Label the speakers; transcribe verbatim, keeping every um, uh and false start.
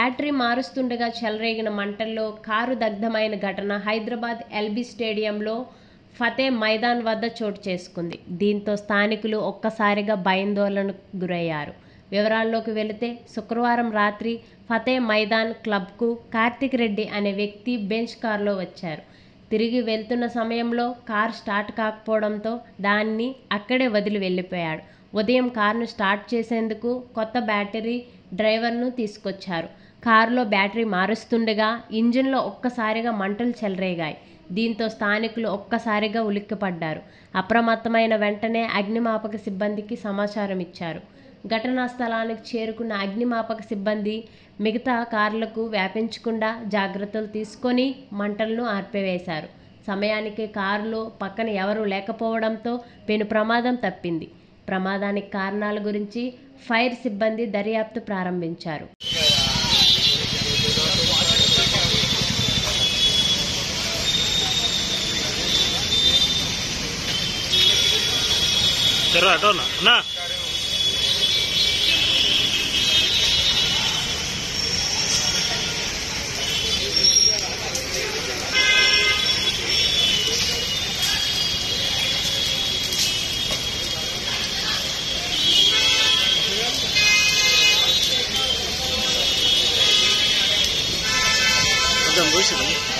Speaker 1: Battery మారుస్తుండగా చెలరేగిన మంటల్లో car దగ్ధమైన ఘటన హైదరాబాద్ ఎల్బీ స్టేడియంలో ఫతే మైదాన్ వద్ద చోటు చేసుకుంది. దీంతో స్థానికులు ఒక్కసారిగా భయాందోళనకు గురయ్యారు. వివరాల్లోకి వెళితే శుక్రవారం రాత్రి ఫతే మైదాన్ క్లబ్కు కార్తిక్ రెడ్డి అనే వ్యక్తి బెంచ్ కారులో వచ్చారు. తిరిగి వెళ్తున్న సమయంలో కారు స్టార్ట్ కాకపోవడంతో దాన్ని అక్కడే వదిలి వెళ్లిపోయాడు. ఉదయం కారును స్టార్ట్ చేసేందుకు కొత్త బ్యాటరీ డ్రైవర్ను తీసుకొచ్చారు. కారులో బ్యాటరీ మారుస్తుండగా ఇంజిన్లో ఒక్కసారిగా మంటలు చెలరేగాయి. దీంతో స్థానికులు ఒక్కసారిగా ఉలిక్కిపడ్డారు. అప్రమత్తమైన వెంటనే అగ్నిమాపక సిబ్బందికి సమాచారం ఇచ్చారు. ఘటనా స్థలానికి చేరుకున్న అగ్నిమాపక సిబ్బంది మిగతా కార్లకు వ్యాపించకుండా జాగ్రత్తలు తీసుకొని మంటలను ఆర్పివేశారు. సమయానికి కారులో పక్కన ఎవరూ లేకపోవడంతో పెను ప్రమాదం తప్పింది. ప్రమాదానికి కారణాల గురించి ఫైర్ సిబ్బంది దర్యాప్తు ప్రారంభించారు.
Speaker 2: Bukan,